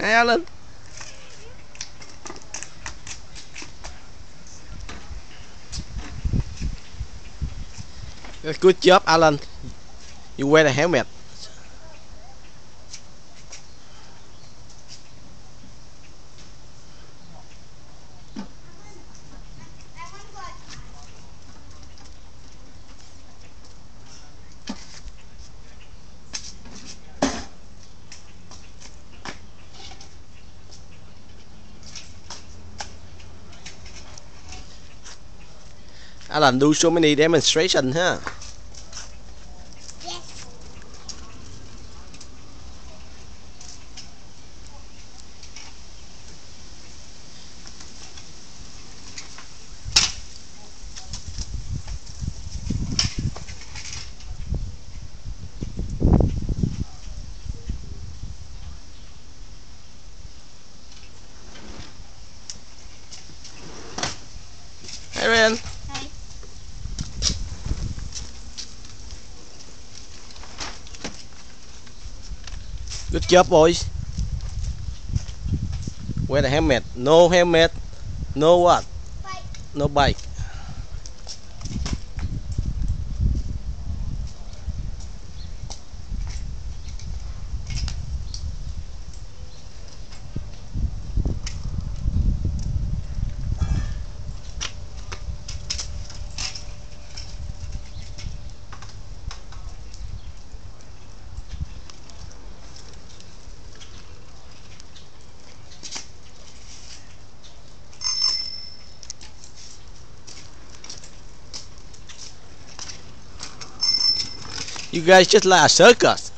Hey, Alan. Good job, Alan. You wear the helmet. Alan do so many demonstrations, huh? Hey, Ren. Hey. Good job, boys. Wear the helmet. No helmet. No what? Bye. No bike. You guys just like a circus.